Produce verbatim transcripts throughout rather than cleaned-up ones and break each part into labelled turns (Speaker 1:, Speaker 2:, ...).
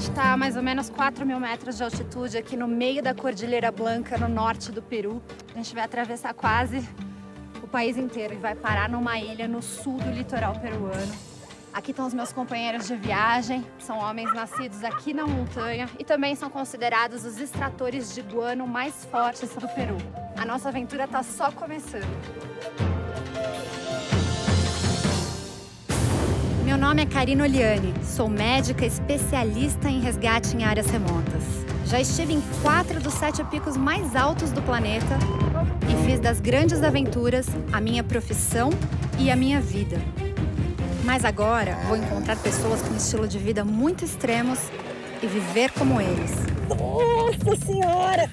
Speaker 1: gente está a mais ou menos quatro mil metros de altitude aqui no meio da Cordilheira Blanca, no norte do Peru. A gente vai atravessar quase o país inteiro e vai parar numa ilha no sul do litoral peruano. Aqui estão os meus companheiros de viagem, são homens nascidos aqui na montanha e também são considerados os extratores de guano mais fortes do Peru. A nossa aventura está só começando. Meu nome é Karina Oliani, sou médica especialista em resgate em áreas remotas. Já estive em quatro dos sete picos mais altos do planeta e fiz das grandes aventuras a minha profissão e a minha vida. Mas agora vou encontrar pessoas com um estilo de vida muito extremos e viver como eles. Nossa Senhora!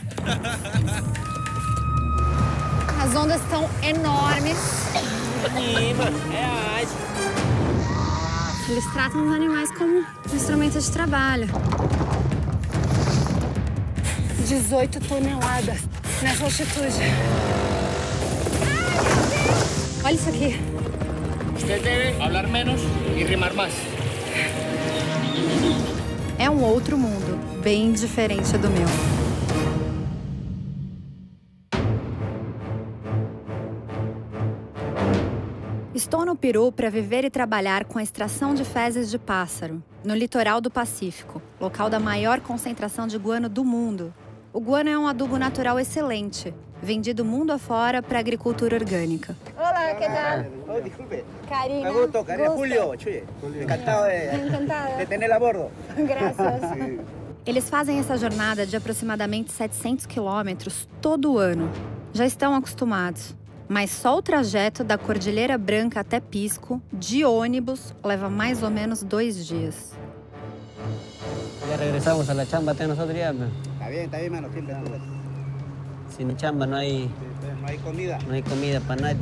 Speaker 1: As ondas estão enormes. Eles tratam os animais como instrumentos de trabalho. dezoito toneladas nessa altitude. Olha isso aqui.
Speaker 2: Você deve falar menos e rimar mais.
Speaker 1: É um outro mundo, bem diferente do meu. Estou no Peru para viver e trabalhar com a extração de fezes de pássaro, no litoral do Pacífico, local da maior concentração de guano do mundo. O guano é um adubo natural excelente, vendido mundo afora para a agricultura orgânica.
Speaker 3: Olá, que tal?
Speaker 4: Oh, disculpe.
Speaker 3: Karina.
Speaker 4: Me gusto, Karina. Julio, Chuy. Encantado de,
Speaker 3: Encantada.
Speaker 4: de tenerla a bordo.
Speaker 3: Graças.
Speaker 1: Eles fazem essa jornada de aproximadamente setecentos quilômetros todo ano. Já estão acostumados. Mas só o trajeto da Cordilheira Branca até Pisco, de ônibus, leva mais ou menos dois dias.
Speaker 5: Ya regresamos a la chamba até nosotros ya.
Speaker 4: Está bien, está bien, mano. Siempre, siempre.
Speaker 5: Sin chamba não hay,
Speaker 4: No hay comida.
Speaker 5: não hay comida para nadie.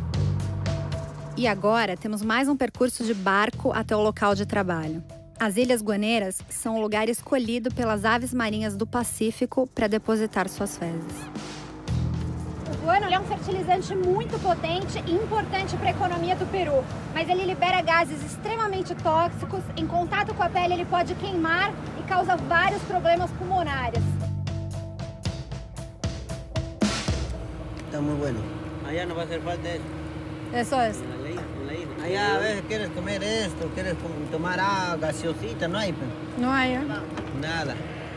Speaker 1: E agora temos mais um percurso de barco até o local de trabalho. As Ilhas Guaneiras são o lugar escolhido pelas aves marinhas do Pacífico para depositar suas fezes.
Speaker 3: O guano é um fertilizante muito potente e importante para a economia do Peru, mas ele libera gases extremamente tóxicos. Em contato com a pele, ele pode queimar e causa vários problemas pulmonares.
Speaker 5: Está muy bueno. Allá no va a hacer falta eso.
Speaker 1: Isso é.
Speaker 5: En la isla, en la isla. Allá a veces quieres comer esto, quieres com- tomar agua, gaseosita, no hay. Pues.
Speaker 1: Não é?
Speaker 5: Nada.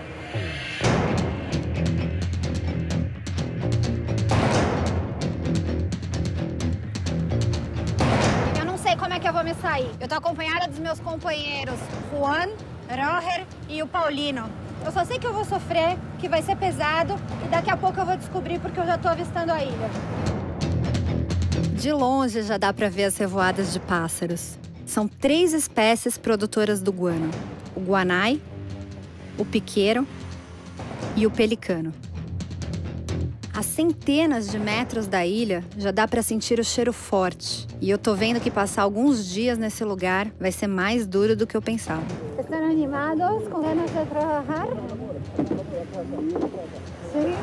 Speaker 3: Eu não sei como é que eu vou me sair. Eu tô acompanhada dos meus companheiros Juan, Roger e o Paulino. Eu só sei que eu vou sofrer, que vai ser pesado e daqui a pouco eu vou descobrir porque eu já tô avistando a ilha.
Speaker 1: De longe já dá para ver as revoadas de pássaros. São três espécies produtoras do guano: o guanai, o piqueiro e o pelicano. A centenas de metros da ilha já dá para sentir o cheiro forte. E eu tô vendo que passar alguns dias nesse lugar vai ser mais duro do que eu pensava.
Speaker 3: Estão animados, com ganas de trabalhar? Sim.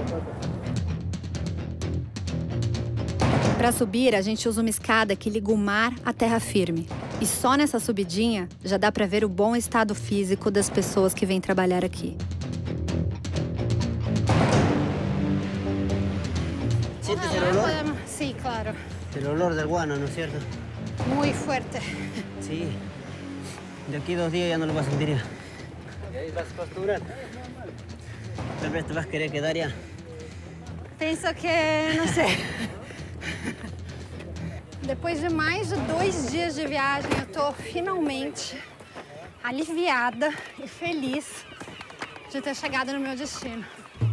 Speaker 1: Para subir, a gente usa uma escada que liga o mar à terra firme. E só nessa subidinha já dá para ver o bom estado físico das pessoas que vêm trabalhar aqui.
Speaker 5: ¿Sientes el olor?
Speaker 1: Sim, claro.
Speaker 5: El olor del guano, ¿no es cierto?
Speaker 1: Muito forte.
Speaker 5: Sí. De aquí dos días ya no lo vas a sentir ya. Y ahí vas a costurar. Tal vez te vas a querer quedar ya.
Speaker 1: Penso que, não sei. Depois de mais de dois dias de viagem, eu tô finalmente aliviada e feliz de ter chegado no meu destino.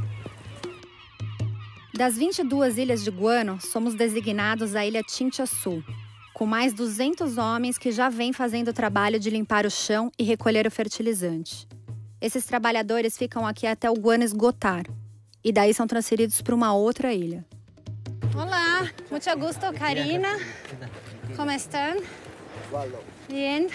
Speaker 1: Das vinte e duas ilhas de Guano, somos designados a Ilha Chincha Sul, com mais duzentos homens que já vêm fazendo o trabalho de limpar o chão e recolher o fertilizante. Esses trabalhadores ficam aqui até o guano esgotar, e daí são transferidos para uma outra ilha. Olá, muito gusto, Karina. Como estão? Bien.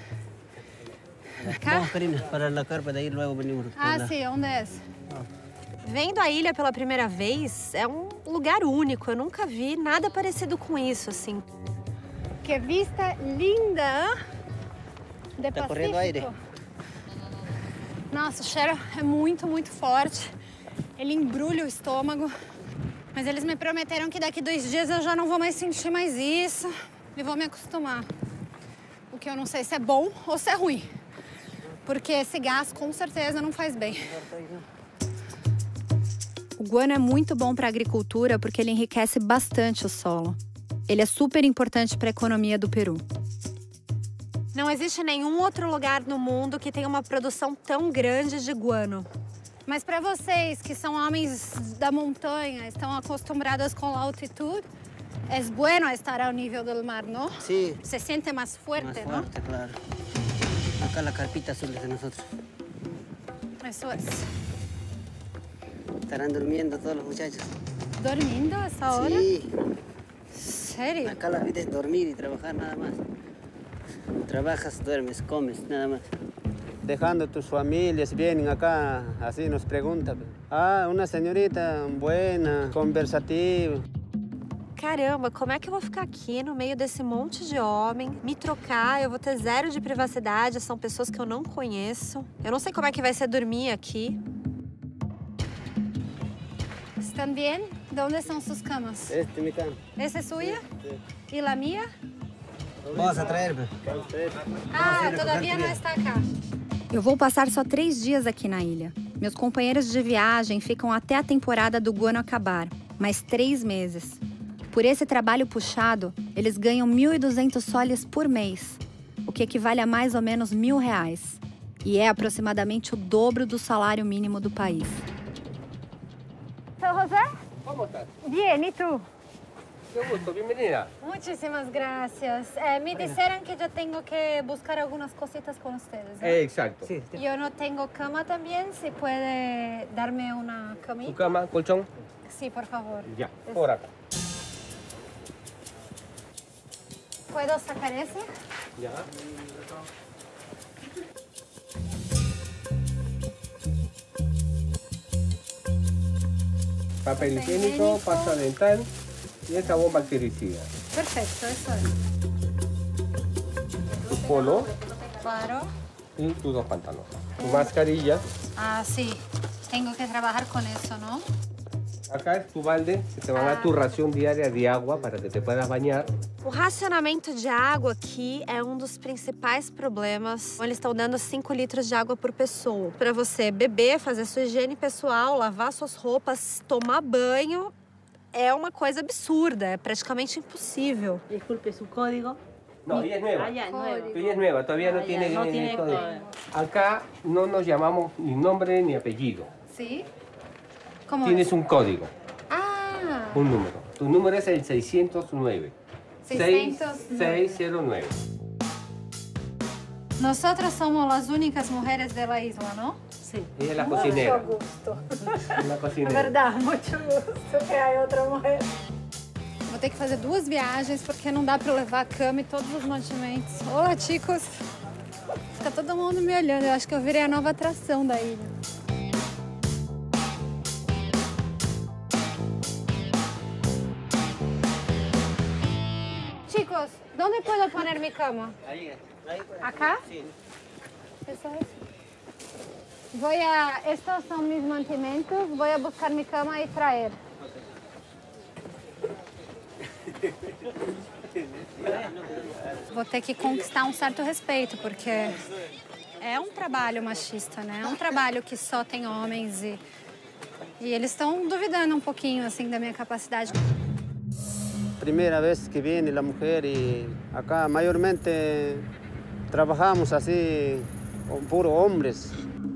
Speaker 1: Acá?
Speaker 5: Vamos, Karina, para la carpa, de ahí luego venimos.
Speaker 1: Ah,
Speaker 5: Hola.
Speaker 1: sim, onde é?
Speaker 6: Vendo a ilha pela primeira vez, é um lugar único. Eu nunca vi nada parecido com isso, assim.
Speaker 3: Que vista linda, de
Speaker 5: Tá correndo aire.
Speaker 3: Pacífico.
Speaker 1: Nossa, o cheiro é muito, muito forte. Ele embrulha o estômago. Mas eles me prometeram que daqui dois dias eu já não vou mais sentir mais isso. E vou me acostumar. O que eu não sei se é bom ou se é ruim. Porque esse gás, com certeza, não faz bem. O guano é muito bom para a agricultura porque ele enriquece bastante o solo. Ele é super importante para a economia do Peru.
Speaker 6: Não existe nenhum outro lugar no mundo que tenha uma produção tão grande de guano.
Speaker 1: Mas para vocês que são homens da montanha, estão acostumados com a altitude, é bueno estar ao nível do mar, não?
Speaker 5: Sí.
Speaker 1: Se sente mais forte,
Speaker 5: Más
Speaker 1: não?
Speaker 5: fuerte, claro. Acá la carpita azul es de nosotros.
Speaker 1: Isso é.
Speaker 5: Estarán durmiendo todos los muchachos.
Speaker 1: Dormindo essa hora?
Speaker 5: Sí.
Speaker 1: Sério?
Speaker 5: Acá la vida es dormir y trabajar nada más. Trabajas, duermes, comes, nada más. Dejando tus familias, vienen acá, así nos preguntan. Ah, una señorita buena, conversativa.
Speaker 6: Caramba, como é que eu vou ficar aqui no meio desse monte de homem, me trocar, eu vou ter zero de privacidade, são pessoas que eu não conheço. Eu não sei como é que vai ser dormir aqui.
Speaker 1: Estão bem? De onde são suas camas?
Speaker 5: Este mi cama.
Speaker 1: Essa é sua? E a minha?
Speaker 5: Vamos a traer,
Speaker 1: Ah, todavia não está cá. Eu vou passar só três dias aqui na ilha. Meus companheiros de viagem ficam até a temporada do guano acabar, mais três meses. Por esse trabalho puxado, eles ganham mil e duzentos soles por mês, o que equivale a mais ou menos mil reais. E é aproximadamente o dobro do salário mínimo do país. Sou José?
Speaker 2: ¿Cómo estás?
Speaker 1: Bem, e tu?
Speaker 2: Qué gusto, bienvenida.
Speaker 1: Muchísimas gracias. Eh, me disseram que eu tenho que buscar algumas cositas com vocês.
Speaker 2: Eh, exacto.
Speaker 5: Sí.
Speaker 1: Eu não tenho cama também, se pode dar-me uma
Speaker 2: ¿Tu
Speaker 1: camita?
Speaker 2: cama, colchón?
Speaker 1: Sim, por favor.
Speaker 2: Ya, por acá.
Speaker 1: Posso sacar esse?
Speaker 2: Ya. Papel higiénico, pasta dental y el jabón bactericida.
Speaker 1: Perfeito, isso é.
Speaker 2: Tu polo
Speaker 1: Claro.
Speaker 2: y tus dos pantalones. Tu mascarilla.
Speaker 1: Ah, sim. Tenho que trabalhar com isso, não?
Speaker 2: Acá es tu balde, que te va a dar tu ración diaria de agua para que te puedas bañar.
Speaker 6: O racionamento de água aqui é um dos principais problemas. Eles estão dando cinco litros de água por pessoa. Para você beber, fazer sua higiene pessoal, lavar suas roupas, tomar banho, é uma coisa absurda, é praticamente impossível.
Speaker 7: Disculpe, ¿su código?
Speaker 2: No, ella es nueva.
Speaker 7: Ah, ya, es nuevo.
Speaker 2: Ella es nueva, todavía no
Speaker 7: Ah, ya,
Speaker 2: tiene,
Speaker 7: no
Speaker 2: ni
Speaker 7: tiene
Speaker 2: código.
Speaker 7: código.
Speaker 2: Acá no nos llamamos ni nombre ni apellido.
Speaker 1: Sim. Como
Speaker 2: Tienes un código,
Speaker 1: Ah,
Speaker 2: un número. Tu número es el seiscientos nueve.
Speaker 1: seiscientos nueve.
Speaker 2: seis seis cero nueve.
Speaker 1: Nosotras somos as únicas mulheres da isla, não?
Speaker 7: Sí.
Speaker 2: Ella es la cocinera.
Speaker 1: gusto.
Speaker 2: La cocinera.
Speaker 1: Verdade, muito gosto. Que é outra mulher. Vou ter que fazer duas viagens porque não dá para levar a cama e todos os mantimentos. Olá, chicos. Fica todo mundo me olhando. Eu acho que eu virei a nova atração da ilha. Chicos, ¿dónde puedo poner mi cama?
Speaker 5: Ahí, ahí.
Speaker 1: ¿Acá?
Speaker 5: Sí.
Speaker 1: Eso es. Voy a... Estos son mis mantimentos. Voy a buscar mi cama y traer. Vou ter que conquistar um certo respeito, porque é um trabalho machista, né? É um trabalho que só tem homens e, e eles estão duvidando um pouquinho, assim, da minha capacidade.
Speaker 5: Primera vez que viene la mujer y acá mayormente trabajamos así con puros hombres.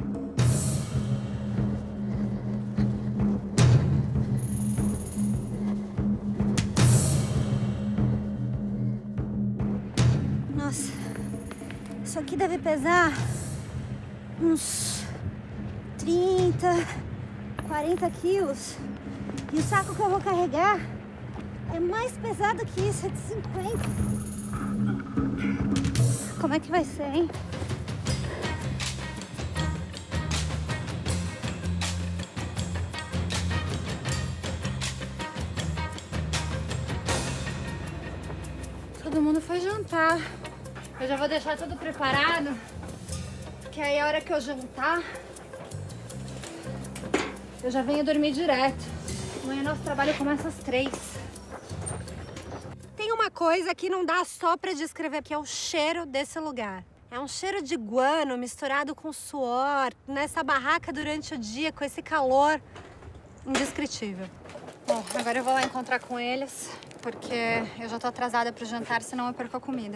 Speaker 1: Nossa, isso aqui deve pesar uns trinta, quarenta quilos. E o saco que eu vou carregar é mais pesado que isso, é de cinquenta. Como é que vai ser, hein? Todo mundo foi jantar. Eu já vou deixar tudo preparado.
Speaker 3: Porque aí a hora que eu jantar, eu já venho dormir direto. Amanhã nosso trabalho começa às três.
Speaker 6: Tem uma coisa que não dá só pra descrever, que é o cheiro desse lugar. É um cheiro de guano misturado com suor, nessa barraca durante o dia, com esse calor indescritível.
Speaker 1: Bom, agora eu vou lá encontrar com eles, porque eu já tô atrasada pro jantar, senão eu perco a comida.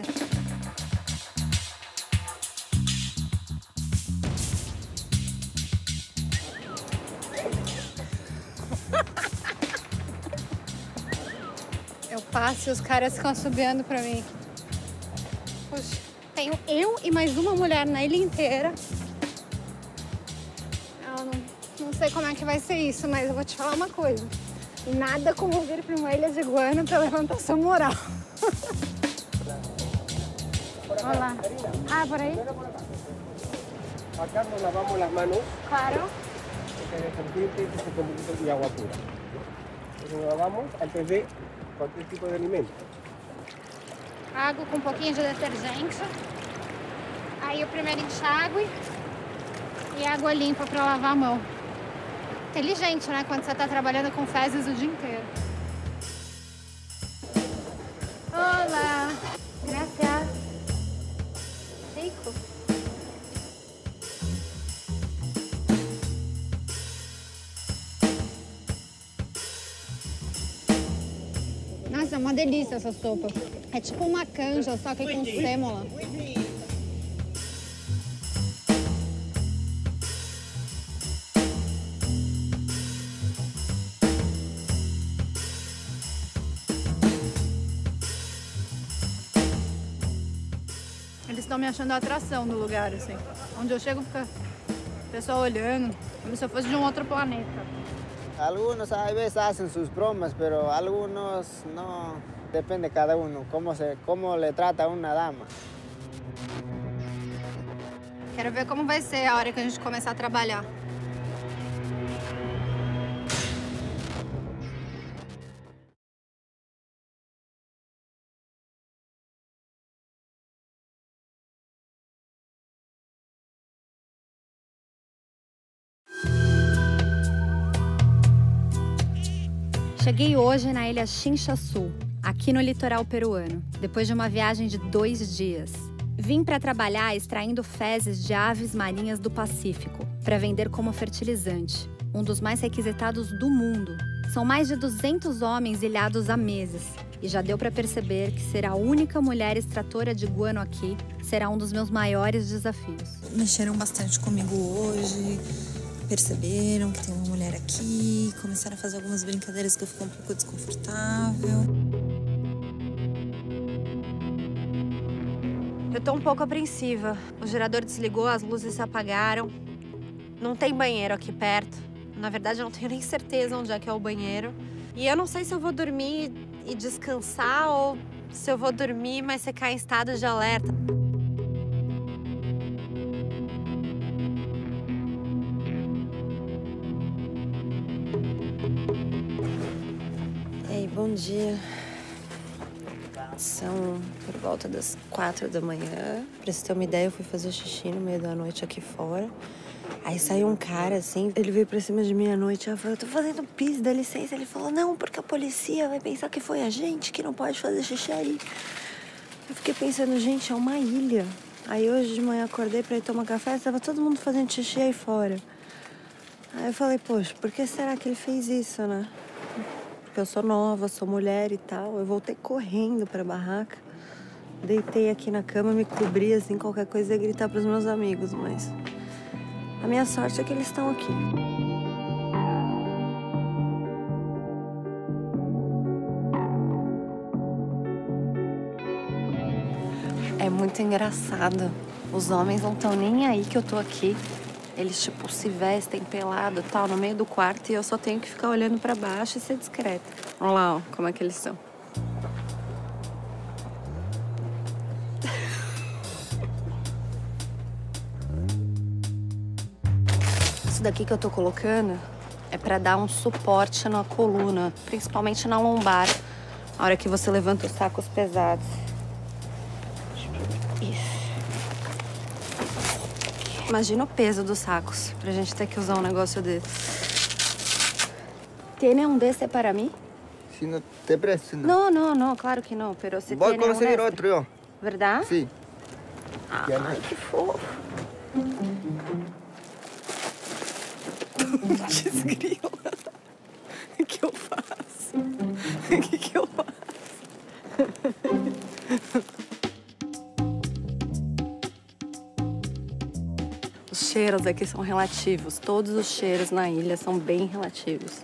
Speaker 1: Eu passo e os caras ficam assobiando pra mim. Puxa, tenho eu e mais uma mulher na ilha inteira. Eu não, não sei como é que vai ser isso, mas eu vou te falar uma coisa. Nada como vir pra uma ilha de guano pra levantar sua moral. Olá. Ah, por aí?
Speaker 2: Acá nos lavamos las manos.
Speaker 1: Claro.
Speaker 2: Este detergente, este es un poquito de agua pura. Entonces nos lavamos antes de cualquier tipo de alimento.
Speaker 1: Água com um pouquinho de detergente. Aí o primeiro enxágue e água limpa pra lavar a mão. Inteligente, né? Quando você tá trabalhando com fezes o dia inteiro. Olá! Gracias. Rico. Nossa, é uma delícia essa sopa. É tipo uma canja, só que com sêmola. Eles estão me achando a atração do lugar, assim. Onde eu chego, fica o pessoal olhando, como se eu fosse de um outro planeta.
Speaker 5: Algunos a veces hacen sus bromas, pero algunos no. Depende de cada uno, cómo, se, cómo le trata a una dama.
Speaker 1: Quero ver como vai ser a hora que a gente começar a trabalhar. Cheguei hoje na ilha Chincha Sul, aqui no litoral peruano, depois de uma viagem de dois dias. Vim para trabalhar extraindo fezes de aves marinhas do Pacífico, para vender como fertilizante, um dos mais requisitados do mundo. São mais de duzentos homens ilhados há meses, e já deu para perceber que ser a única mulher extratora de guano aqui será um dos meus maiores desafios.
Speaker 8: Mexeram bastante comigo hoje. Perceberam que tem uma mulher aqui, começaram a fazer algumas brincadeiras que eu fico um pouco desconfortável.
Speaker 6: Eu tô um pouco apreensiva. O gerador desligou, as luzes se apagaram. Não tem banheiro aqui perto. Na verdade, eu não tenho nem certeza onde é que é o banheiro. E eu não sei se eu vou dormir e descansar ou se eu vou dormir, mas ficar em estado de alerta.
Speaker 8: Ei, bom dia. São por volta das quatro da manhã. Pra você ter uma ideia, eu fui fazer xixi no meio da noite aqui fora. Aí saiu um cara, assim, ele veio pra cima de mim à noite. Eu falei, eu tô fazendo pis, dá licença. Ele falou, não, porque a polícia vai pensar que foi a gente, que não pode fazer xixi aí. Eu fiquei pensando, gente, é uma ilha. Aí hoje de manhã acordei pra ir tomar café, tava todo mundo fazendo xixi aí fora. Aí eu falei, poxa, por que será que ele fez isso, né? Porque eu sou nova, sou mulher e tal. Eu voltei correndo pra barraca. Deitei aqui na cama, me cobri, assim, qualquer coisa ia gritar pros meus amigos, mas... a minha sorte é que eles estão aqui. É muito engraçado. Os homens não estão nem aí que eu tô aqui. Eles, tipo, se vestem pelado e tal, no meio do quarto, e eu só tenho que ficar olhando pra baixo e ser discreta. Olha lá, ó, como é que eles são. Isso daqui que eu tô colocando é pra dar um suporte na coluna, principalmente na lombar, a hora que você levanta os sacos pesados. Isso.
Speaker 6: Imagina o peso dos sacos, pra gente ter que usar um negócio desse.
Speaker 8: ¿Tiene un de ese para mí?
Speaker 4: Si no te presto, no.
Speaker 8: No, no, no, claro que no, pero si
Speaker 4: Voy a
Speaker 8: tiene un
Speaker 4: conseguir
Speaker 8: este.
Speaker 4: otro yo.
Speaker 8: ¿Verdad?
Speaker 4: Sí.
Speaker 8: Ai, que fofo. Desgrila. O que eu faço? O que, que eu faço? Os cheiros aqui são relativos. Todos os cheiros na ilha são bem relativos.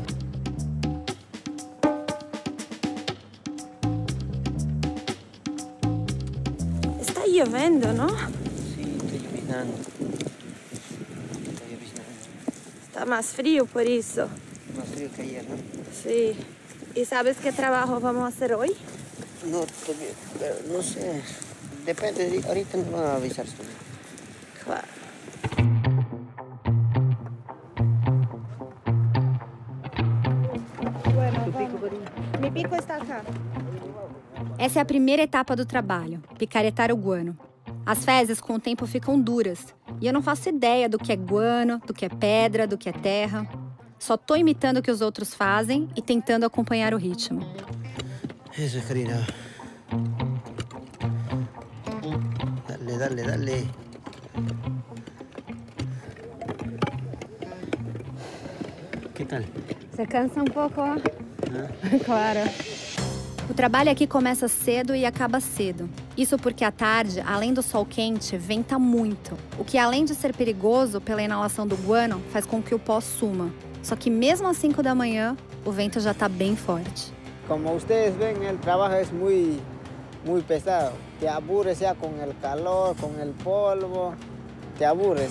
Speaker 8: Está lloviendo, ¿no?
Speaker 5: Sí, estoy lloviznando. Estoy lloviznando.
Speaker 8: Está más frío por eso.
Speaker 5: Más frío que ayer, ¿no?
Speaker 8: Sí. ¿Y sabes qué trabajo vamos a hacer hoy?
Speaker 5: No, todavía, pero no sé. Depende, ahorita nos van a avisar.
Speaker 8: Claro. Bueno, vamos. Mi pico está acá.
Speaker 1: Essa é a primeira etapa do trabalho, picaretar o guano. As fezes com o tempo ficam duras e eu não faço ideia do que é guano, do que é pedra, do que é terra. Só tô imitando o que os outros fazem e tentando acompanhar o ritmo.
Speaker 5: Eso, Karina. Dale, dale, dale. Que tal?
Speaker 1: Você cansa um pouco, ó?
Speaker 5: Ah.
Speaker 1: Claro. O trabalho aqui começa cedo e acaba cedo. Isso porque à tarde, além do sol quente, venta muito. O que, além de ser perigoso pela inalação do guano, faz com que o pó suma. Só que mesmo às cinco da manhã, o vento já está bem forte.
Speaker 9: Como ustedes ven, el trabajo es muy, muy pesado. Te aburres ya con el calor, con el polvo, te aburres.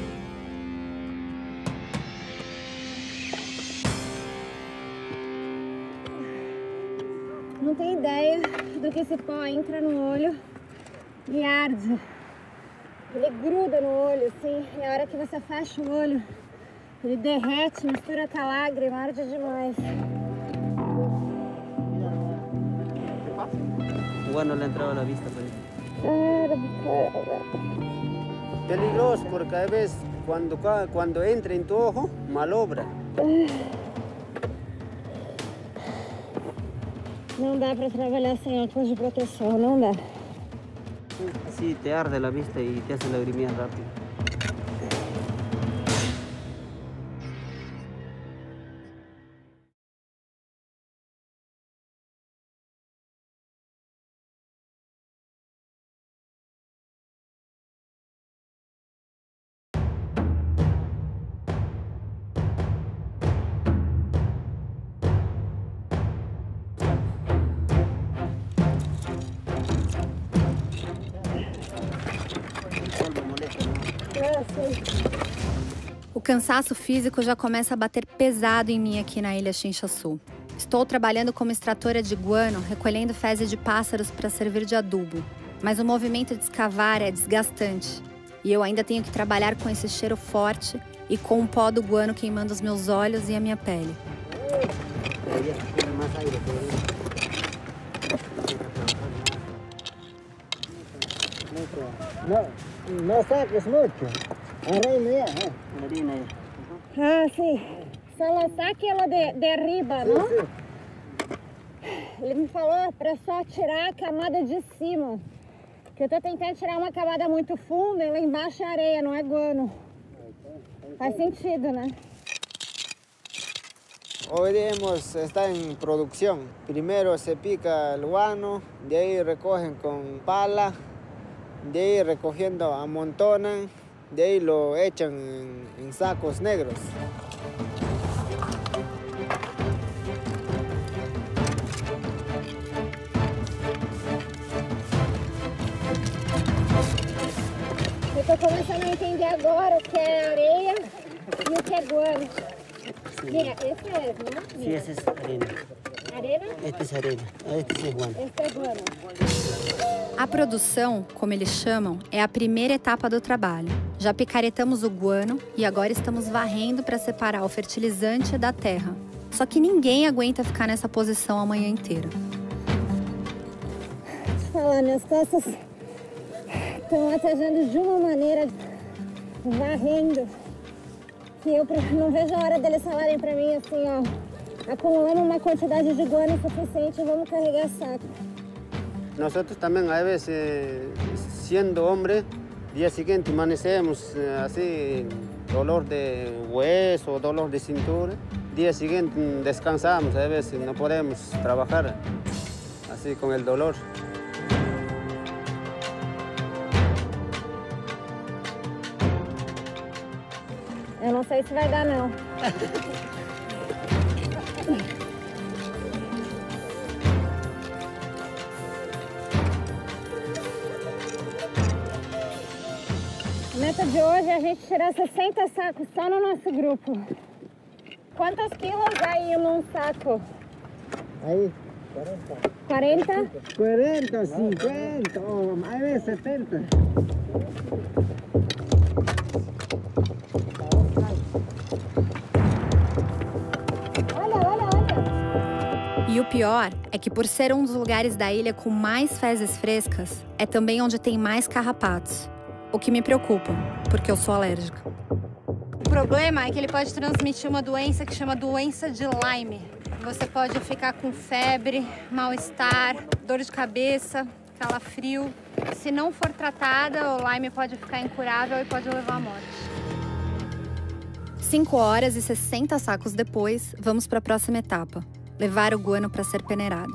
Speaker 3: Não tem ideia do que esse pó entra no olho e arde. Ele gruda no olho, assim, e a hora que você fecha o olho, ele derrete, mistura com a lágrima, arde demais.
Speaker 5: Bueno, le entraba la vista por eso.
Speaker 9: Peligroso porque a veces cuando, cuando entra en tu ojo, malobra.
Speaker 3: Não dá para trabalhar sem óculos de proteção, não dá.
Speaker 5: Así te arde la vista y te hace lagrimear rápido.
Speaker 1: O cansaço físico já começa a bater pesado em mim aqui na ilha Chinchaçu. Estou trabalhando como extratora de guano, recolhendo fezes de pássaros para servir de adubo. Mas o movimento de escavar é desgastante. E eu ainda tenho que trabalhar com esse cheiro forte e com o pó do guano queimando os meus olhos e a minha pele.
Speaker 9: No, no saques mucho. Arena ya.
Speaker 5: Harina.
Speaker 3: Ah, sim. Só lançar aquilo de, de arriba, não?
Speaker 9: Sí.
Speaker 3: Ele me falou para só tirar a camada de cima. Que eu tô tentando tirar uma camada muito funda e lá embaixo é areia, não é guano. Faz sentido, né?
Speaker 9: Hoy hemos, está en producción. Primero se pica el guano, de ahí recogen con pala, de ahí recogiendo amontonan, de ahí lo echan en, en sacos negros.
Speaker 3: Eu tô começando a entender agora o que é areia e o que é guano. Mira, esse é, não?
Speaker 5: Sí, esa es arena.
Speaker 3: Arena?
Speaker 5: Esta es arena. Este sí es guano.
Speaker 3: Esse é guano.
Speaker 1: A produção, como eles chamam, é a primeira etapa do trabalho. Já picaretamos o guano e agora estamos varrendo para separar o fertilizante da terra. Só que ninguém aguenta ficar nessa posição a manhã inteira.
Speaker 3: Deixa eu falar, minhas costas estão latejando de uma maneira. varrendo. Que eu não vejo a hora deles falarem pra mim assim, ó, acumulando uma quantidade de guano suficiente, vamos carregar saco.
Speaker 5: Nosotros también a veces, siendo hombre, día siguiente amanecemos así, dolor de hueso, dolor de cintura. Día siguiente descansamos, a veces no podemos trabajar así con el dolor.
Speaker 3: Eu não sei se vai dar, não. A meta de hoje é a gente tirar sessenta sacos só no nosso grupo. Quantos quilos aí num saco?
Speaker 9: Aí,
Speaker 3: quarenta. quarenta?
Speaker 9: quarenta, cinquenta, ou a veces setenta.
Speaker 1: E o pior é que, por ser um dos lugares da ilha com mais fezes frescas, é também onde tem mais carrapatos. O que me preocupa, porque eu sou alérgica. O problema é que ele pode transmitir uma doença que chama doença de Lyme. Você pode ficar com febre, mal-estar, dor de cabeça, calafrio. Se não for tratada, o Lyme pode ficar incurável e pode levar à morte. cinco horas e sessenta sacos depois, vamos para a próxima etapa. Levar o guano para ser peneirado.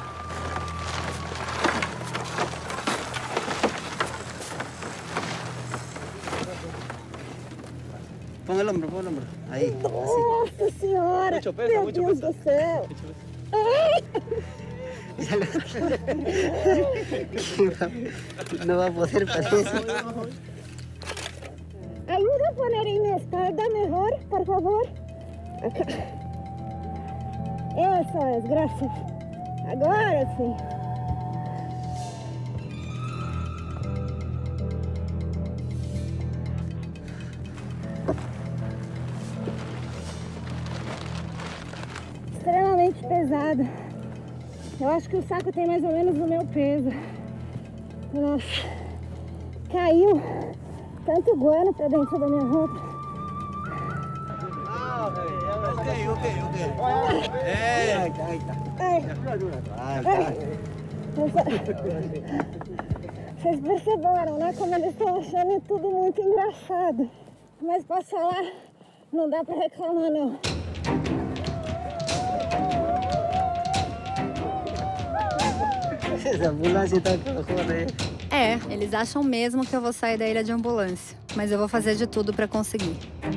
Speaker 5: Põe o ombro, põe o ombro. Aí.
Speaker 3: Nossa senhora!
Speaker 2: Mucho peso,
Speaker 3: Meu
Speaker 2: mucho
Speaker 3: Deus
Speaker 2: peso.
Speaker 3: do céu!
Speaker 5: No va a poder, parece.
Speaker 3: Ayuda a poner en mi espalda mejor, por favor. Acá. Eso es, gracias. Agora sim. Extremamente pesado. Eu acho que o saco tem mais ou menos o meu peso. Nossa, caiu tanto guano pra dentro da minha roupa.
Speaker 2: Ok, ok, ok. É.
Speaker 3: Ai. Ai. Vocês perceberam, né? Como eles estão achando tudo muito engraçado. Mas posso falar, não dá pra reclamar, não.
Speaker 5: Essa ambulância tá com roda aí.
Speaker 1: É, eles acham mesmo que eu vou sair da ilha de ambulância. Mas eu vou fazer de tudo para conseguir.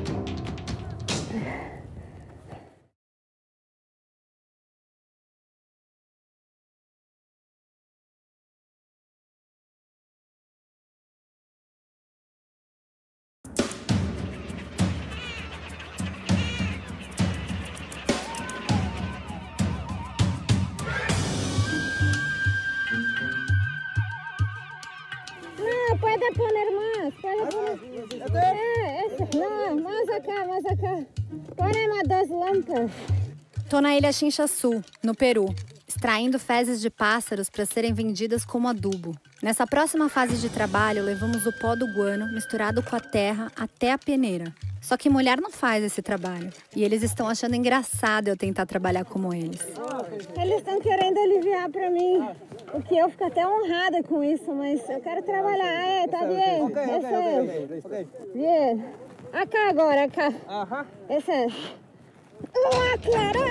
Speaker 3: Puede poner más, puede poner... É, esse, não, mais acá, mais acá. Põe mais duas lâmpadas.
Speaker 1: Tô na ilha Chincha-Sul, no Peru, extraindo fezes de pássaros para serem vendidas como adubo. Nessa próxima fase de trabalho, levamos o pó do guano misturado com a terra até a peneira. Só que mulher não faz esse trabalho. E eles estão achando engraçado eu tentar trabalhar como eles.
Speaker 3: Eles estão querendo aliviar para mim. O que eu fico até honrada com isso, mas eu quero trabalhar. É, tá bem?
Speaker 2: Ok, ok,
Speaker 3: Esse
Speaker 2: ok,
Speaker 3: é.
Speaker 2: ok.
Speaker 3: Bien. Acá agora, acá.
Speaker 2: Ajá.
Speaker 3: Esse é. Ah, claro!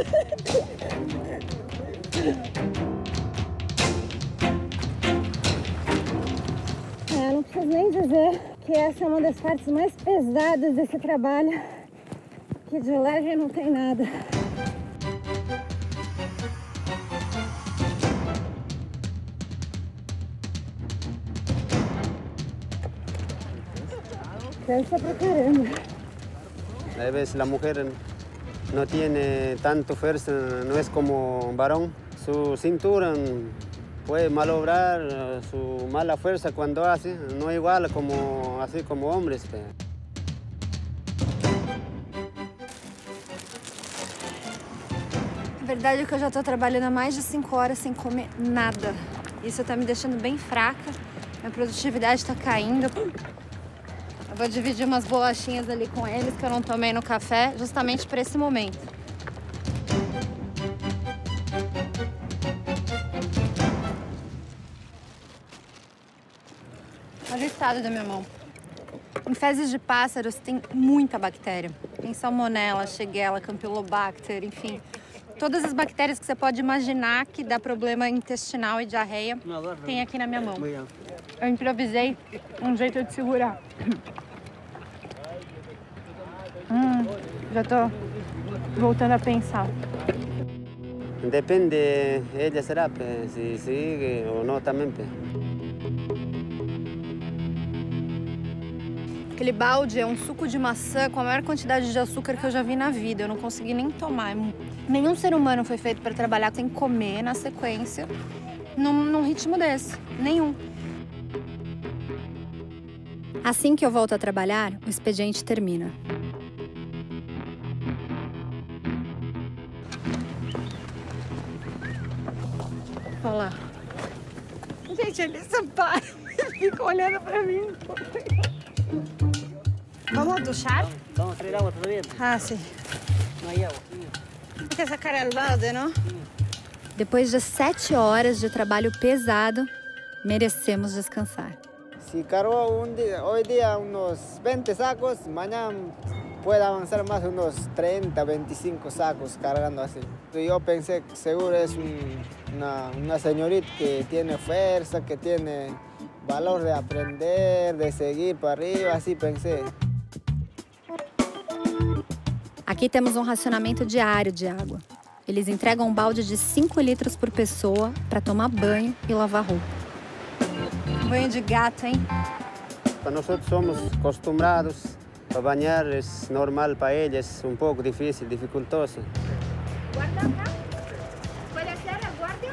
Speaker 3: É, não preciso nem dizer que essa é uma das partes mais pesadas desse trabalho, que de leve não tem nada. Cansa pra caramba.
Speaker 5: A veces la mujer no tiene tanto fuerza, no es como un varón. Su cintura puede malograr su mala fuerza cuando hace, no es igual como, así como hombres.
Speaker 6: A verdade é que eu já tô trabalhando há mais de cinco horas sem comer nada. Isso tá me deixando bem fraca, minha produtividade tá caindo.
Speaker 1: Eu vou dividir umas bolachinhas ali com eles que eu não tomei no café, justamente para esse momento. Olha o estado da minha mão. Em fezes de pássaros tem muita bactéria. Tem salmonella, shigella, campylobacter, enfim. Todas as bactérias que você pode imaginar que dá problema intestinal e diarreia, tem aqui na minha mão. Eu improvisei um jeito de segurar. Hum, já tô voltando a pensar.
Speaker 5: Depende, ella será, se sigue ou não também.
Speaker 1: Aquele balde é um suco de maçã com a maior quantidade de açúcar que eu já vi na vida. Eu não consegui nem tomar. Nenhum ser humano foi feito para trabalhar sem comer na sequência, num, num ritmo desse. Nenhum. Assim que eu volto a trabalhar, o expediente termina. Olha lá. Gente, eles param e ficam olhando para mim. Vamos duchar?
Speaker 5: Vamos a traer agua todavía.
Speaker 1: Ah, sim.
Speaker 5: Não há água.
Speaker 1: Hay que sacar el balde, não? Depois de sete horas de trabalho pesado, merecemos descansar.
Speaker 9: Si cargó un día, hoy día unos veinte sacos, mañana puede avanzar más de unos treinta, veinticinco sacos cargando así. Yo pensé que seguro es un, una, una señorita que tiene fuerza, que tiene valor de aprender, de seguir para arriba, así pensé.
Speaker 1: Aqui temos um racionamento diário de água. Eles entregam um balde de cinco litros por pessoa para tomar banho e lavar roupa. Banho de gato, hein?
Speaker 5: Para nós somos acostumbrados a banhar, é normal para eles, um pouco difícil, dificultoso.
Speaker 3: Guarda acá. Pode ser a guarda?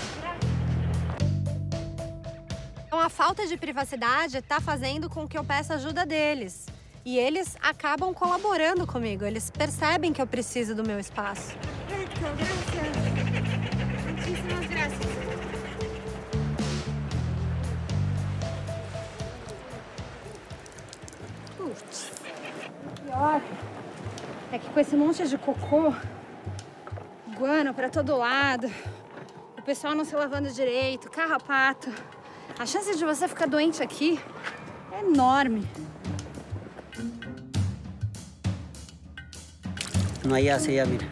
Speaker 6: Então, a falta de privacidade está fazendo com que eu peça ajuda deles. E eles acabam colaborando comigo. Eles percebem que eu preciso do meu espaço.
Speaker 3: Perfeito, graças. Muitíssimas graças.
Speaker 1: Putz. Pior é que com esse monte de cocô, guano pra todo lado, o pessoal não se lavando direito, carrapato, a chance de você ficar doente aqui é enorme.
Speaker 5: Não há água, já mira.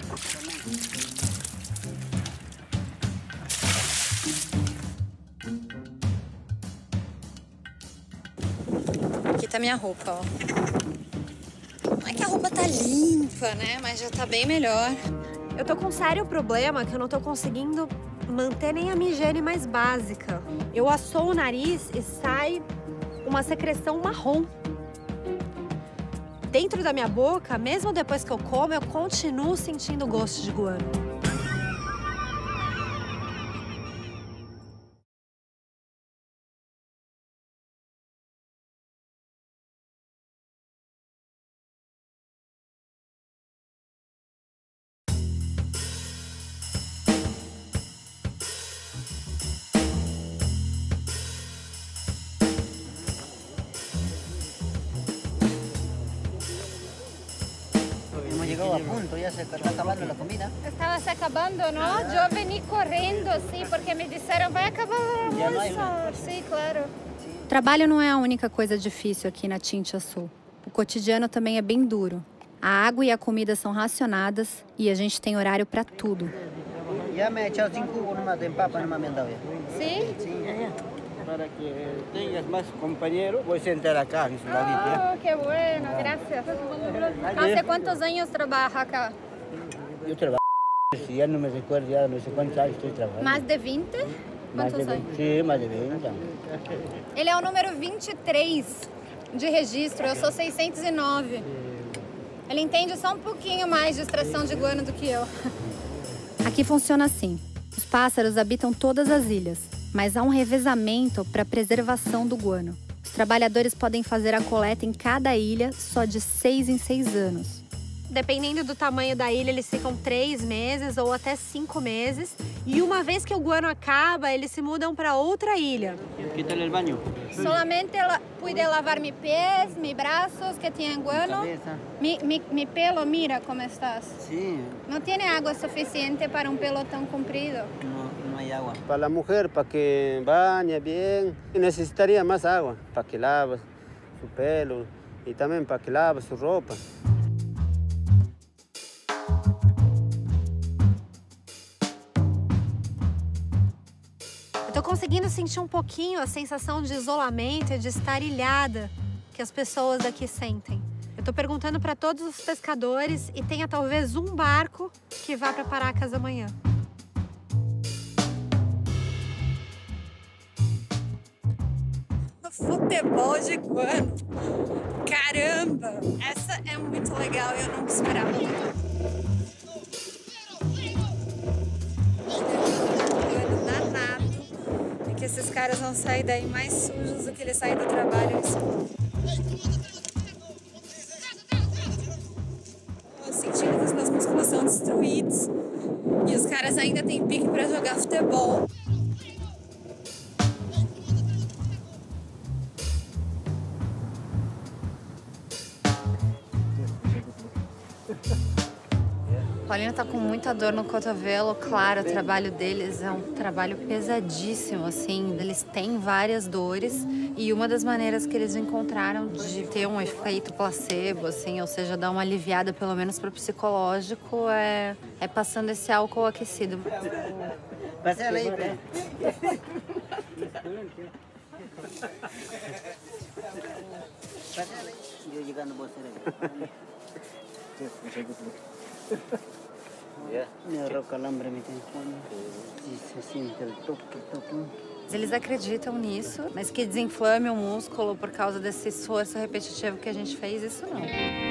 Speaker 1: Aqui tá minha roupa, ó. Não é que a roupa tá limpa, né? Mas já tá bem melhor.
Speaker 6: Eu tô com um sério problema que eu não tô conseguindo manter nem a minha higiene mais básica. Eu assoo o nariz e sai uma secreção marrom. Dentro da minha boca, mesmo depois que eu como, eu continuo sentindo o gosto de guano.
Speaker 5: Llegó a punto, ya se está acabando la comida.
Speaker 3: Estava se acabando, não? Eu vim correndo, sim, porque me disseram vai acabar o almoço. Sim, claro.
Speaker 1: O trabalho não é a única coisa difícil aqui na Tinta Sul. O cotidiano também é bem duro. A água e a comida são racionadas e a gente tem horário para tudo.
Speaker 5: Já me he echado cinco nomás de empapa, no me han dado ya.
Speaker 3: Sim?
Speaker 5: Sim. Para que tenhas mais companheiros, vou sentar acá, nesse ladito.
Speaker 3: Oh, que bueno, gracias.
Speaker 1: ¿Hace cuántos años trabaja acá?
Speaker 5: Eu trabalho, já não me recordo, já não sei quantos anos estou trabalhando.
Speaker 1: Mais de vinte?
Speaker 5: Mais de vinte, sim, mais de vinte.
Speaker 1: Ele é o número vinte e três de registro, eu sou seiscentos e nove. Ele entende só um pouquinho mais de extração de guano do que eu. Aqui funciona assim. Os pássaros habitam todas as ilhas, mas há um revezamento para a preservação do guano. Os trabalhadores podem fazer a coleta em cada ilha só de seis em seis anos.
Speaker 6: Dependendo do tamanho da ilha, eles ficam três meses ou até cinco meses. E uma vez que o guano acaba, eles se mudam para outra ilha.
Speaker 5: Quítale el baño.
Speaker 3: Solamente la, pude lavar mis pés, mis braços que tienen guano. Mi, mi, mi pelo, mira como estás.
Speaker 5: Sí.
Speaker 3: No tiene agua suficiente para un pelo tan comprido.
Speaker 5: No, no hay agua. Para la mujer, para que bañe bien, necesitaría más agua, para que lave su pelo y también para que lave su ropa.
Speaker 6: Eu tô conseguindo sentir um pouquinho a sensação de isolamento e de estar ilhada que as pessoas daqui sentem. Eu tô perguntando para todos os pescadores e tenha talvez um barco que vá para Paracas amanhã.
Speaker 1: Futebol de guano. Caramba! Essa é muito legal e eu não esperava. Guano danado. É que esses caras vão sair daí mais sujos do que eles saem do trabalho. Os sentidos das meus músculos são destruídos. E os caras ainda têm pique pra jogar futebol. Paulina tá com muita dor no cotovelo, claro, o trabalho deles é um trabalho pesadíssimo, assim, eles têm várias dores e uma das maneiras que eles encontraram de ter um efeito placebo, assim, ou seja, dar uma aliviada pelo menos pro psicológico é, é passando esse álcool aquecido.
Speaker 5: Passa aí, pé. Passa aí. Eu chegando você aí.
Speaker 1: Eles acreditam nisso, mas que desinflame o músculo por causa desse esforço repetitivo que a gente fez, isso não.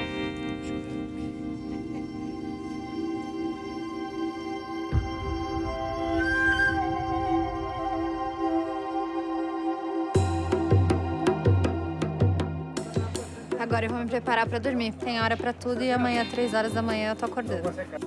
Speaker 1: Agora eu vou me preparar pra dormir. Tem hora pra tudo e amanhã, três horas da manhã, eu tô acordando.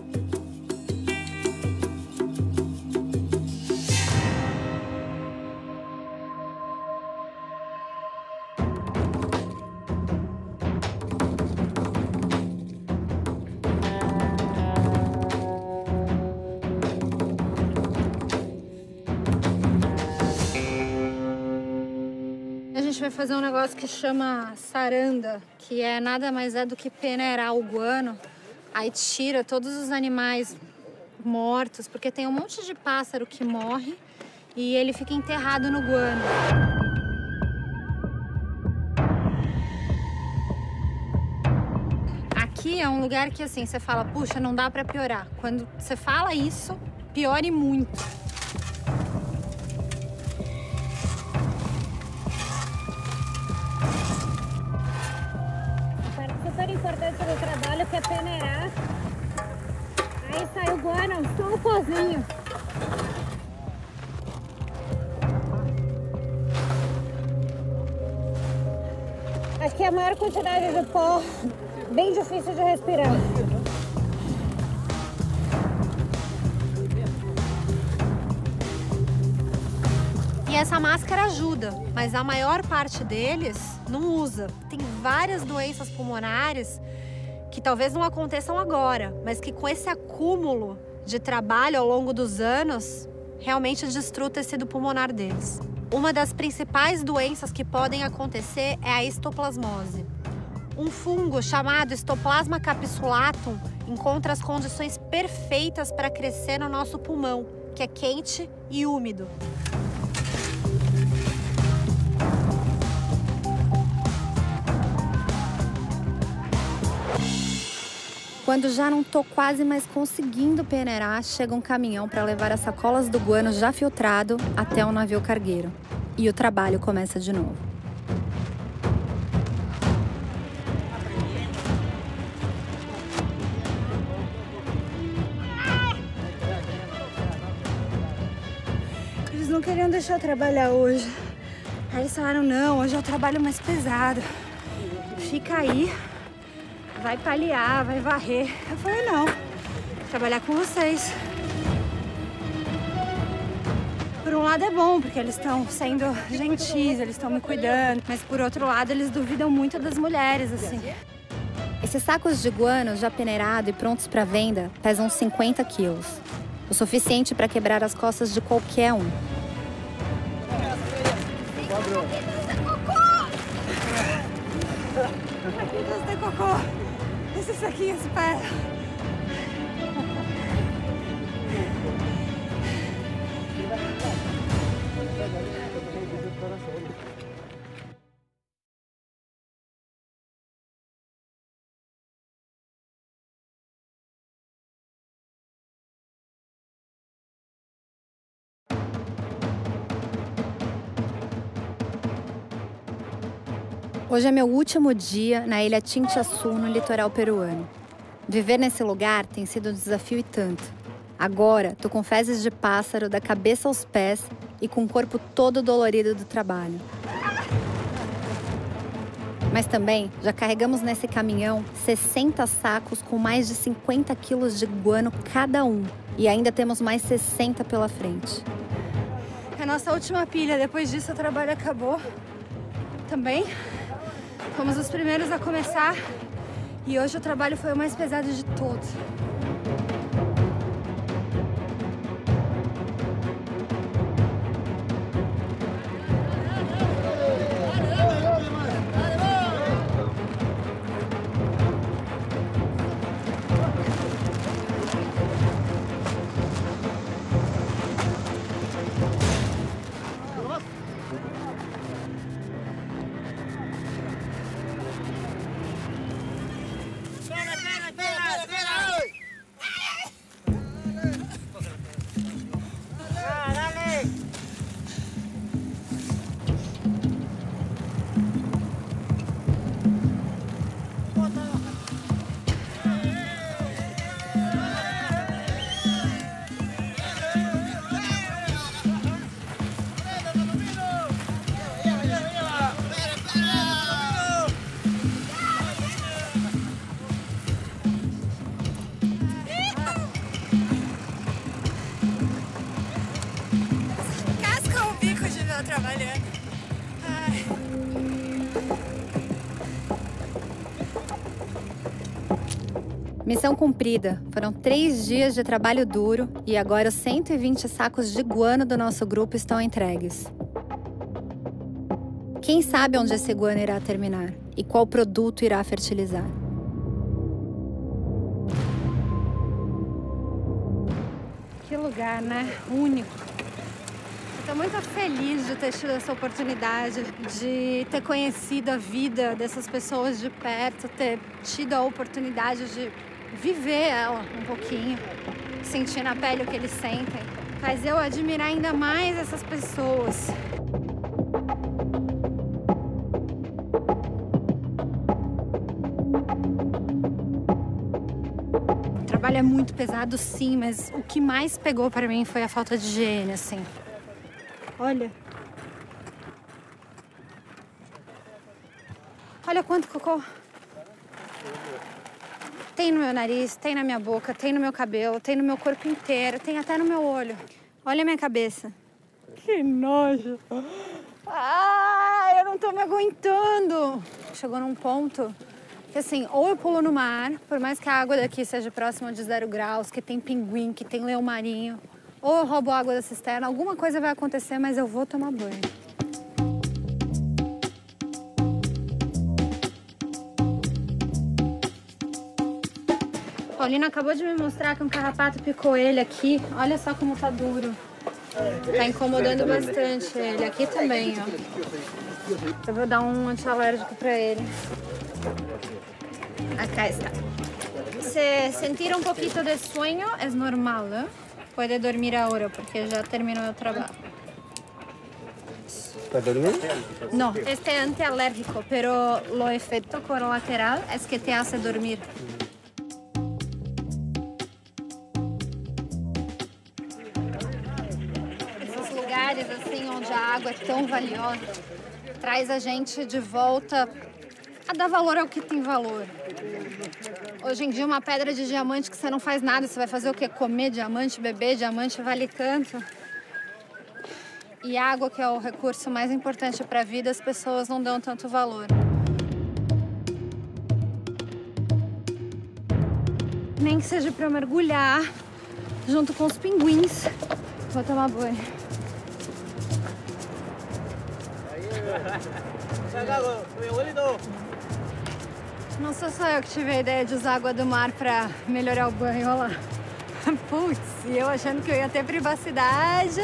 Speaker 1: A gente vai fazer um negócio que chama saranda, que é nada mais é do que peneirar o guano. Aí tira todos os animais mortos, porque tem um monte de pássaro que morre e ele fica enterrado no guano. Aqui é um lugar que assim, você fala, puxa, não dá pra piorar. Quando você fala isso, piore muito.
Speaker 3: Super importante do trabalho que é peneirar. Aí sai o guano, só o pozinho. Acho que é a maior quantidade de pó, bem difícil de respirar.
Speaker 6: E essa máscara ajuda, mas a maior parte deles não usa. Tem várias doenças pulmonares que talvez não aconteçam agora, mas que com esse acúmulo de trabalho ao longo dos anos, realmente destrua o tecido pulmonar deles. Uma das principais doenças que podem acontecer é a histoplasmose. Um fungo chamado Histoplasma capsulatum encontra as condições perfeitas para crescer no nosso pulmão, que é quente e úmido.
Speaker 1: Quando já não tô quase mais conseguindo peneirar, chega um caminhão para levar as sacolas do guano já filtrado até o navio cargueiro. E o trabalho começa de novo. Eles não queriam deixar eu trabalhar hoje. Aí eles falaram, não, hoje é o trabalho mais pesado. Fica aí.
Speaker 3: vai paliar, vai varrer. Eu falei, não, vou trabalhar com vocês. Por um lado é bom, porque eles estão sendo gentis, eles estão me cuidando. Mas por outro lado, eles duvidam muito das mulheres, assim.
Speaker 1: Esses sacos de guano já peneirados e prontos para venda pesam cinquenta quilos. O suficiente para quebrar as costas de qualquer um.
Speaker 3: Caquitas de cocô. Esses saquinhos pesam.
Speaker 1: Hoje é meu último dia na ilha Chinchaçú, no litoral peruano. Viver nesse lugar tem sido um desafio e tanto. Agora, tô com fezes de pássaro da cabeça aos pés e com o corpo todo dolorido do trabalho. Mas também já carregamos nesse caminhão sessenta sacos com mais de cinquenta quilos de guano cada um. E ainda temos mais sessenta pela frente.
Speaker 3: É a nossa última pilha. Depois disso, o trabalho acabou também. Fomos os primeiros a começar e hoje o trabalho foi o mais pesado de todos. Trabalhando. Ai.
Speaker 1: Missão cumprida. Foram três dias de trabalho duro e agora os cento e vinte sacos de guano do nosso grupo estão entregues. Quem sabe onde esse guano irá terminar e qual produto irá fertilizar?
Speaker 3: Que lugar, né? Único. Estou muito feliz de ter tido essa oportunidade, de ter conhecido a vida dessas pessoas de perto, ter tido a oportunidade de viver ela um pouquinho, sentir na pele o que eles sentem. Faz eu admirar ainda mais essas pessoas. O trabalho é muito pesado, sim, mas o que mais pegou para mim foi a falta de higiene, assim. Olha. Olha quanto cocô. Tem no meu nariz, tem na minha boca, tem no meu cabelo, tem no meu corpo inteiro, tem até no meu olho. Olha a minha cabeça. Que nojo. Ah, eu não tô me aguentando. Chegou num ponto que, assim, ou eu pulo no mar, por mais que a água daqui seja próxima de zero graus, que tem pinguim, que tem leão marinho, ou eu roubo água da cisterna, alguma coisa vai acontecer, mas eu vou tomar banho. Paulina acabou de me mostrar que um carrapato picou ele aqui. Olha só como tá duro. Tá incomodando bastante ele. Aqui também, ó. Eu vou dar um antialérgico pra ele. Acá está. Se sentir um pouquinho de sueño, é normal, ¿eh? Pode dormir agora, porque já terminou o trabalho.
Speaker 5: ¿Para dormir?
Speaker 3: No, este es antialérgico, pero lo efecto colateral es que te hace dormir. Esses lugares assim onde a água é tão valiosa traz a gente de volta
Speaker 1: A dar valor ao que tem valor. Hoje em dia, uma pedra de diamante que você não faz nada, você vai fazer o quê? Comer diamante, beber diamante, vale tanto. E água, que é o recurso mais importante para a vida, as pessoas não dão tanto valor. Nem que seja para eu mergulhar junto com os pinguins. Vou tomar banho. Não sou só eu que tive a ideia de usar água do mar para melhorar o banho, olha lá. Putz, e eu achando que eu ia ter privacidade.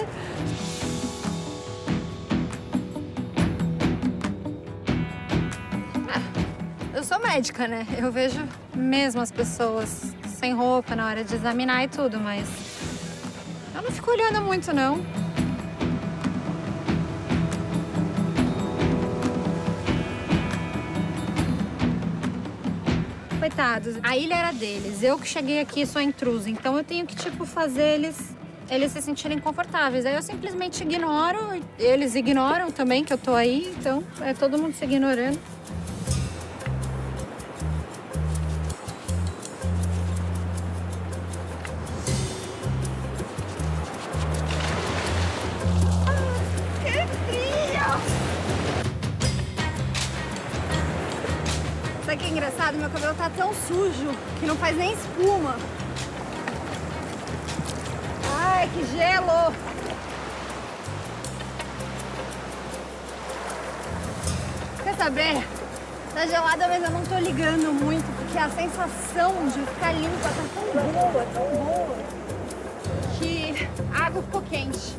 Speaker 1: Eu sou médica, né? Eu vejo mesmo as pessoas sem roupa na hora de examinar e tudo, mas eu não fico olhando muito, não. Coitados, a ilha era deles. Eu que cheguei aqui sou intrusa, então eu tenho que, tipo, fazer eles, eles se sentirem confortáveis. Aí eu simplesmente ignoro, eles ignoram também que eu tô aí, então é todo mundo se ignorando. Sabe o que é engraçado? Meu cabelo tá tão sujo que não faz nem espuma. Ai, que gelo! Quer saber? Tá gelada, mas eu não tô ligando muito, porque a sensação de ficar limpa tá tão boa, tão boa, que a água ficou quente.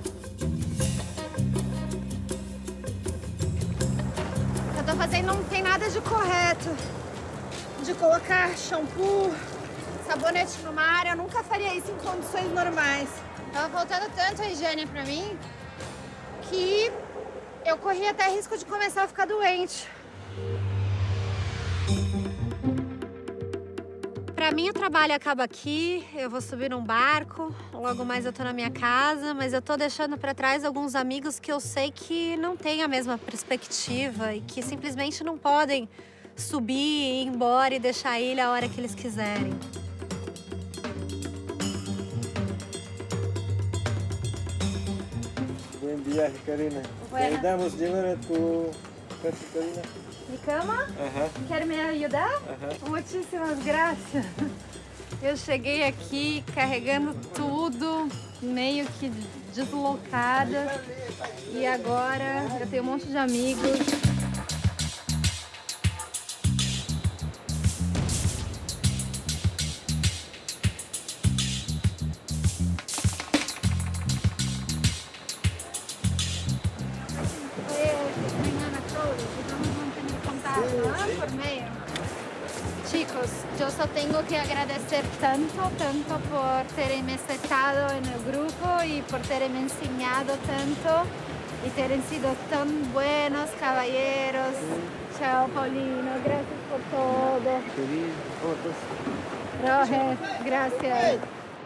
Speaker 1: Tô fazendo não tem nada de correto. De colocar shampoo, sabonete no mar, eu nunca faria isso em condições normais. Tava faltando tanto a higiene pra mim que eu corria até risco de começar a ficar doente. Pra mim, o trabalho acaba aqui, eu vou subir num barco, logo mais eu tô na minha casa, mas eu tô deixando pra trás alguns amigos que eu sei que não têm a mesma perspectiva e que simplesmente não podem subir, ir embora e deixar a ilha a hora que eles quiserem.
Speaker 9: Bom dia, Karina.
Speaker 1: Bueno.
Speaker 9: Podemos llevar tu casa, Karina?
Speaker 1: Mi cama?
Speaker 9: Ajá.
Speaker 1: Quer me ajudar?
Speaker 9: Ajá.
Speaker 1: Muitíssimas graças. Eu cheguei aqui carregando tudo, meio que deslocada. E agora eu tenho um monte de amigos. Chicos, yo solo tengo que agradecer tanto, tanto por terem aceptado en el grupo y por terem enseñado tanto y terem sido tan buenos caballeros. Chao, Paulino, gracias por todo. Roger, gracias.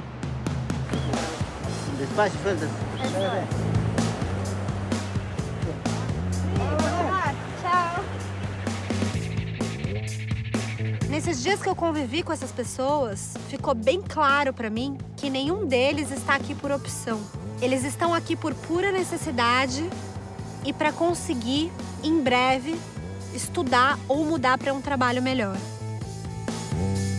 Speaker 5: Despacio, suelta.
Speaker 1: Tchau.
Speaker 6: Nesses dias que eu convivi com essas pessoas, ficou bem claro pra mim que nenhum deles está aqui por opção. Eles estão aqui por pura necessidade e para conseguir, em breve, estudar ou mudar para um trabalho melhor.